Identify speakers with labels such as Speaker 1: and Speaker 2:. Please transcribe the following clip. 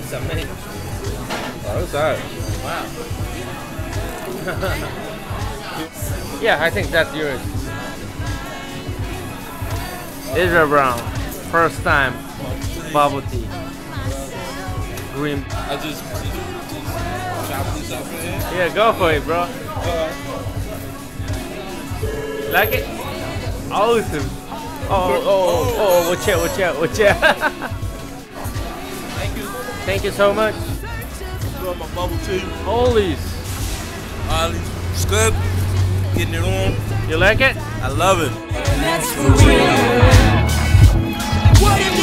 Speaker 1: It's amazing.
Speaker 2: Oh, what's that?
Speaker 1: Wow. Yeah, I think that's yours. eZra Brown, first time bubble tea. Green.
Speaker 2: I just chop this up in here.
Speaker 1: Yeah, go for it, bro. Like it? Awesome. Oh, watch out, watch out, watch out.
Speaker 2: Thank you.
Speaker 1: Thank you so much.
Speaker 2: Enjoy my bubble tea.
Speaker 1: Ollies.
Speaker 2: Ollie, it's good. Getting it on.
Speaker 1: You like it?
Speaker 2: I love it.
Speaker 3: That's for real. What